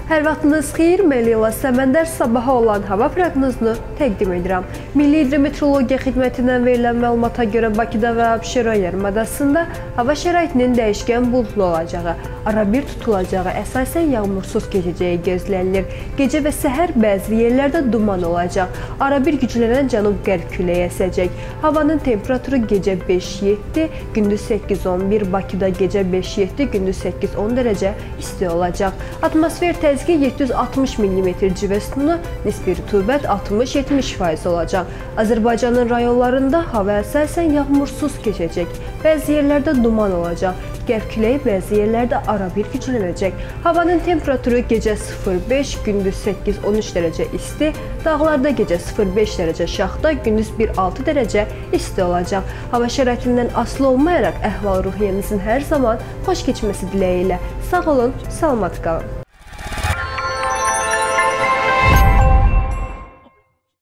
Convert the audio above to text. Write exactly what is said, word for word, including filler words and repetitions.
Hər vaxtınız xeyir, mən Leyla Səməndər sabaha olan hava proqnozunu təqdim edirəm. Milli Hidrometeorologiya Xidmətindən verilən məlumata görə Bakıda və Abşeron yarımadasında hava şəraitinin dəyişkən buludlu olacağı, arabir tutulacağı, əsasən yağmursuz keçəcəyi gözlənilir. Gecə və səhər bəzi yerlərdə duman olacaq, arabir güclənən cənub-qərb küləyi əsəcək. Havanın temperaturu gecə beş yeddi, gündüz səkkiz on bir, Bakıda gecə beş yeddi, gündüz səkkiz on dərəcə isti olacaq. Atmosfer təzyiqi yeddi yüz altmış millimetr civə sütunu, nisbi rütubət altmış yetmiş faiz olacaq. Azərbaycanın rayonlarında hava əsasən yağmursuz keçəcək. Bəzi yerlərdə duman olacaq. Qərb küləyi bəzi yerlərdə arabir güclənəcək. Havanın temperaturu gecə sıfır beş, gündüz səkkiz on üç dərəcə isti, dağlarda gecə sıfır beş dərəcə şaxta, gündüz bir altı dərəcə isti olacaq. Hava şəraitindən asılı olmayaraq əhval-ruhiyyənizin hər zaman xoş keçməsi diləyi ilə. Sağ olun, salamat qalın.